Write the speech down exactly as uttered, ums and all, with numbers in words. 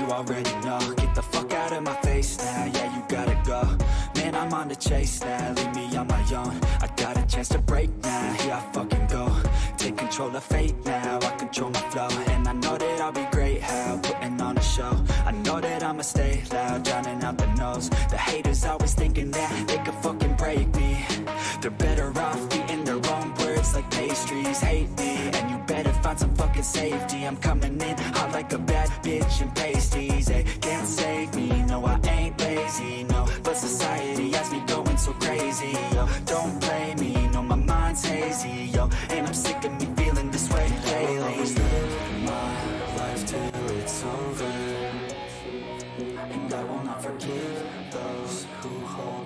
you already know. Get the fuck out of my face now, yeah, you gotta go. Man, I'm on the chase now, leave me on my own. I got a chance to break now, here I fucking go. Take control of fate now, I control my flow. And I know that I'll be great, how putting on a show. I know that I'ma stay loud, drowning out the noise. The haters always thinking that they could fucking break me. They're better off eating their own words like pastries. Hate me, and you better find some fucking safety. I'm coming in hot like a bad bitch in pasties. They can't save me, no I ain't lazy, no. But society has me going so crazy, yo. Don't blame me, no my mind's hazy, yo. And I'm sick of me feeling this way lately. I'll always live my life till it's over, and I will not forgive those who hold